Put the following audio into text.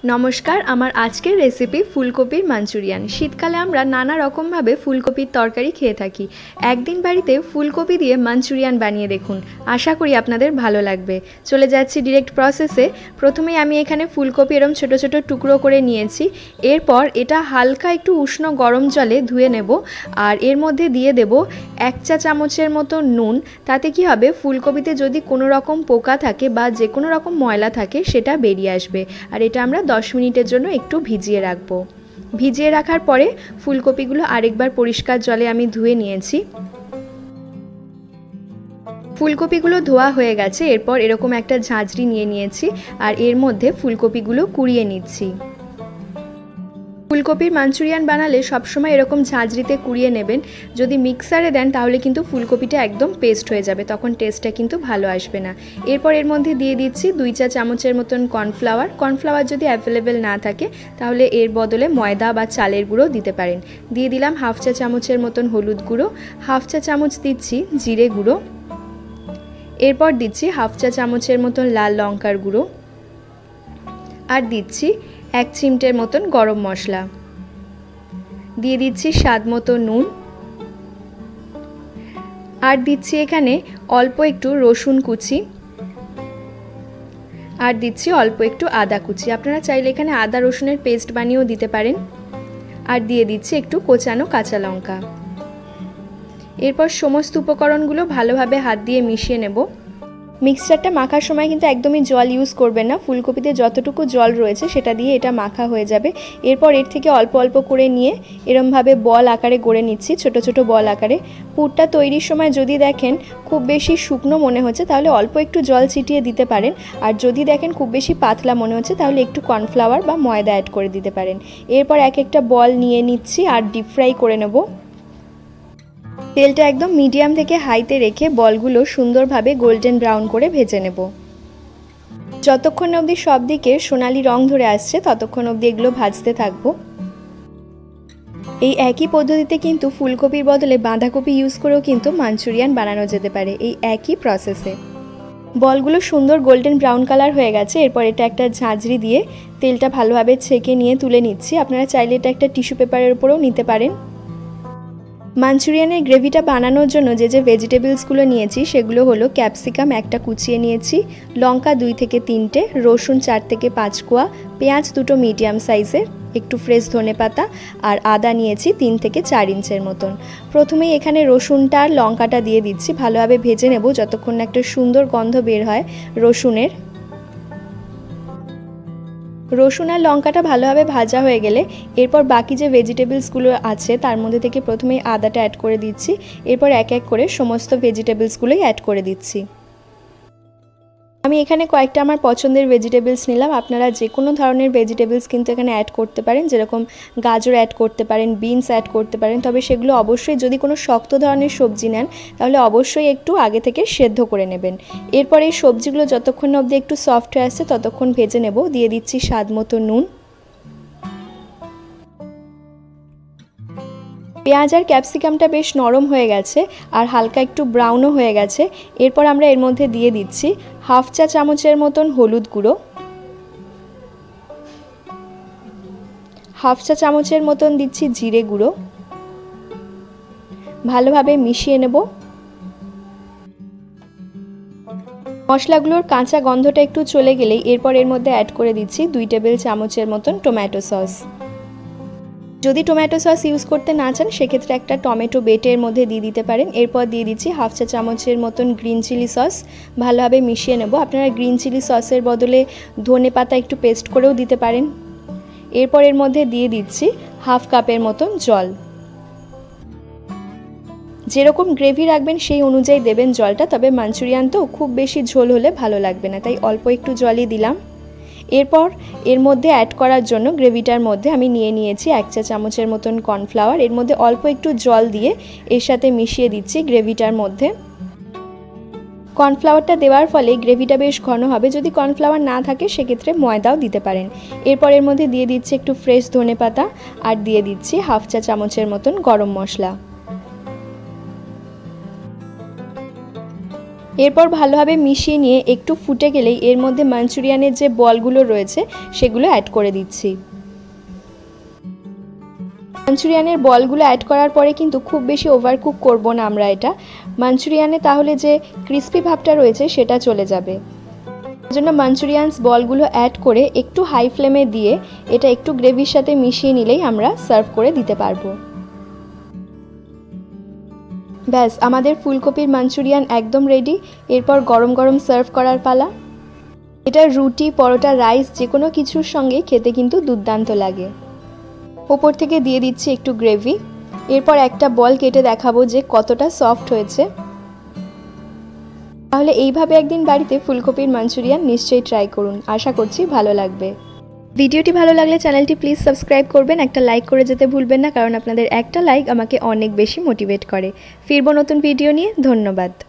नमस्कार आमार आजकेर रेसिपि फुलकपिर मांचुरियान। शीतकाले आमरा नाना रकम भावे फुलकपिर तरकारी खेये थाकी। एकदिन बाड़ीते फुलकपि दिये मांचुरियान बानिये देखुन, आशा करी आपनादेर भालो लागबे। चले जाচ্ছি डिरेक्ट प्रसेसे। प्रथमेই आमी एखाने फुलकपि एरकम छोटो छोटो टुकरो करे नियेछि। एरपर एटा हालका एकटु उष्ण गरम जले धुए नेब और एर मध्ये दिये देब 1 चा चामचेर मतो नुन। ताते कि होबे फुलकपिते जदि कोनो रकम पोका थाके बा जे कोनो रकम मयला थाके सेटा बेरिये आसबे। और एटा आमरा 10 मिनिटेर जोन्नो एकटु भिजिए राखबो। भिजिए राखार परे फुलकपिगुलो आरेकबार परिष्कार जले आमी धुए नियेछि। फुलकपिगुलो धोया हये गेছে। एरपर एरकम एकटा झाँझरी निये नियेछि और एर मध्ये फुलकपिगुलो कुड़िए निচ্ছি। फुलकपिर मांचुरियान बानाले सब समय एरकम झाँझरिते कुड़िए नेबेन। यदि मिक्सारे दें ताहले किन्तु फुलकपिटा एकदम पेस्ट हये जाबे, तखन टेस्टटा किन्तु भालो आसबे ना। एरपर एर मध्ये दिये दिচ্ছি 2 चा चामचेर मतन कर्नफ्लावर। कर्नफ्लावर यदि अ্যাভেলেবল ना थाके ताहले एर बदले मयदा बा चालेर गुঁড়ো दिते पारेन। दिये दिलाम हाफ चा चामचेर मतन हलुद गुঁড়ো, हाफ चा चामच दिচ্ছি जिरे गुঁড়ো। एरपर दिচ্ছি हाफ चा चामचेर मतन लाल लंकार गुঁড়ো और दिচ্ছি 1 चिमटेर मतन गरम मशला। दिए दिচ্ছি स्वाद मतो नुन और दिচ্ছি एखाने अल्प एकटू रसुन कुचि और दिচ্ছি अल्प एकटू आदा कुचि। आपनारा चाइले एखाने आदा रसुनेर पेस्ट बानिয়েও दिते पारेन। और दिए दिচ্ছি एकटू कोचानो काँचा लंका। एरपर समस्त उपकरणगुलो भालोभाबे हाथ दिए मिशिয়ে नेब। मिक्सचारटा माखार समय किन्तु एकदमই जल यूज करबेन ना। फुलकपिते যতটুকু জল রয়েছে সেটা দিয়ে এটা মাখা হয়ে যাবে। এরপর এর থেকে অল্প অল্প করে নিয়ে এরকম ভাবে বল আকারে গড়ে নিচ্ছি, ছোট ছোট বল আকারে। পুরটা তৈরির সময় যদি দেখেন খুব বেশি শুকনো মনে হচ্ছে তাহলে অল্প একটু জল ছিটিয়ে দিতে পারেন। আর যদি দেখেন খুব বেশি পাতলা মনে হচ্ছে তাহলে একটু কর্নফ্লাওয়ার বা ময়দা অ্যাড করে দিতে পারেন। এরপর এক একটা বল নিয়ে নিচ্ছি আর ডিপ ফ্রাই করে নেব। তেলটা একদম মিডিয়াম থেকে হাইতে রেখে বলগুলো সুন্দরভাবে গোল্ডেন ব্রাউন করে ভেজে নেব। যতক্ষণ অবধি সব দিকে সোনালী রং ধরে আসছে ততক্ষণ অবধি এগুলো ভাজতে থাকবো। এই একই পদ্ধতিতে কিন্তু ফুলকপির বদলে বাঁধাকপি ইউজ করেও কিন্তু মাঞ্চুরিয়ান বানানো যেতে পারে এই একই প্রসেসে। বলগুলো সুন্দর গোল্ডেন ব্রাউন কালার হয়ে গেছে। এরপর এটা একটা ঝাঁঝরি দিয়ে তেলটা ভালোভাবে ছেঁকে নিয়ে তুলে নিচ্ছি। আপনারা চাইলে এটা একটা টিস্যু পেপারের উপরেও নিতে পারেন। মাঞ্চুরিয়ানের গ্রেভিটা বানানোর জন্য যে ভেজিটেবলসগুলো নিয়েছি সেগুলো হলো ক্যাপসিকাম একটা কুচিয়ে নিয়েছি, লঙ্কা 2 থেকে 3টে, রসুন 4 থেকে 5 কোয়া, পেঁয়াজ 2টো মিডিয়াম সাইজের, একটু ফ্রেশ ধনেপাতা আর আদা নিয়েছি 3 থেকে 4 ইঞ্চের মতন। প্রথমেই এখানে রসুনটা আর লঙ্কাটা দিয়ে দিচ্ছি, ভালোভাবে ভেজে নেব যতক্ষণ না একটা সুন্দর গন্ধ বের হয় রসুনের। রসুন আর লঙ্কাটা ভালোভাবে ভাজা হয়ে গেলে এরপর বাকি যে ভেজিটেবলসগুলো আছে তার মধ্যে থেকে প্রথমেই আদাটা অ্যাড করে দিচ্ছি। এরপর এক এক করে সমস্ত ভেজিটেবলসগুলোই অ্যাড করে দিচ্ছি। আমি এখানে কয়েকটা আমার পছন্দের ভেজিটেবলস নিলাম। আপনারা যে কোনো ধরনের ভেজিটেবলস কিন্তু এখানে অ্যাড করতে পারেন, যেরকম গাজর অ্যাড করতে পারেন, বিনস অ্যাড করতে পারেন। তবে সেগুলো অবশ্যই যদি কোনো শক্ত ধরনের সবজি নেন তাহলে অবশ্যই একটু আগে থেকে সেদ্ধ করে নেবেন। এরপর এই সবজিগুলো যতক্ষণ অবধি একটু সফট হয়ে আসছে ততক্ষণ ভেজে নেব। দিয়ে দিচ্ছি স্বাদ মতো নুন। পেঁয়াজ আর ক্যাপসিকামটা বেশ নরম হয়ে গেছে আর হালকা একটু ব্রাউনও হয়ে গেছে। এরপর আমরা এর মধ্যে দিয়ে দিচ্ছি হাফ চা চামচের মতন হলুদ গুঁড়ো, হাফ চা চামচের মতন দিচ্ছি জিরে গুঁড়ো। ভালোভাবে মিশিয়ে নেব। মশলাগুলোর কাঁচা গন্ধটা একটু চলে গেলেই এরপর এর মধ্যে অ্যাড করে দিচ্ছি 2 টেবিল চামচের মতন টমেটো সস। যদি টমেটো সস ইউজ করতে না চান সেক্ষেত্রে একটা টমেটো বেটে এর মধ্যে দিয়ে দিতে পারেন। এরপর দিয়ে দিচ্ছি হাফ চা চামচের মতন গ্রিন চিলি সস। ভালোভাবে মিশিয়ে নেব। আপনারা গ্রিন চিলি সসের বদলে ধনে পাতা একটু পেস্ট করেও দিতে পারেন। এরপর এর মধ্যে দিয়ে দিচ্ছি হাফ কাপের মতন জল। যেরকম গ্রেভি রাখবেন সেই অনুযায়ী দেবেন জলটা। তবে মাঞ্চুরিয়ান তো খুব বেশি ঝোল হলে ভালো লাগবে না, তাই অল্প একটু জলই দিলাম। এরপর এর মধ্যে অ্যাড করার জন্য গ্রেভিটার মধ্যে আমি নিয়ে নিয়েছি 1 চা চামচের মতন কর্নফ্লাওয়ার। এর মধ্যে অল্প একটু জল দিয়ে এর সাথে মিশিয়ে দিচ্ছি গ্রেভিটার মধ্যে। কর্নফ্লাওয়ারটা দেওয়ার ফলে গ্রেভিটা বেশ ঘন হবে। যদি কর্নফ্লাওয়ার না থাকে সেক্ষেত্রে ময়দাও দিতে পারেন। এরপর এর মধ্যে দিয়ে দিচ্ছি একটু ফ্রেশ ধনেপাতা আর দিয়ে দিচ্ছি হাফ চা চামচের মতন গরম মশলা। এরপর ভালোভাবে মিশিয়ে নিয়ে একটু ফুটে গেলেই এর মধ্যে মাঞ্চুরিয়ানের যে বলগুলো রয়েছে সেগুলো অ্যাড করে দিচ্ছি। মাঞ্চুরিয়ানের বলগুলো অ্যাড করার পরে কিন্তু খুব বেশি ওভারকুক করব না আমরা এটা, মাঞ্চুরিয়ানে তাহলে যে ক্রিস্পি ভাবটা রয়েছে সেটা চলে যাবে। এর জন্য মাঞ্চুরিয়ানস বলগুলো অ্যাড করে একটু হাই ফ্লেমে দিয়ে এটা একটু গ্রেভির সাথে মিশিয়ে নিলেই আমরা সার্ভ করে দিতে পারবো। ব্যাস, আমাদের ফুলকপির মাঞ্চুরিয়ান একদম রেডি। এরপর গরম গরম সার্ভ করার পালা। এটা রুটি, পরোটা, রাইস যে কোনো কিছুর সঙ্গে খেতে কিন্তু দুর্দান্ত লাগে। ওপর থেকে দিয়ে দিচ্ছি একটু গ্রেভি। এরপর একটা বল কেটে দেখাবো যে কতটা সফট হয়েছে। তাহলে এইভাবে একদিন বাড়িতে ফুলকপির মাঞ্চুরিয়ান নিশ্চয়ই ট্রাই করুন, আশা করছি ভালো লাগবে। ভিডিওটি ভালো লাগলে চ্যানেলটি প্লিজ সাবস্ক্রাইব করবেন, একটা লাইক করে যেতে ভুলবেন না, কারণ আপনাদের একটা লাইক আমাকে অনেক বেশি মোটিভেট করে। ফিরবো নতুন ভিডিও নিয়ে। ধন্যবাদ।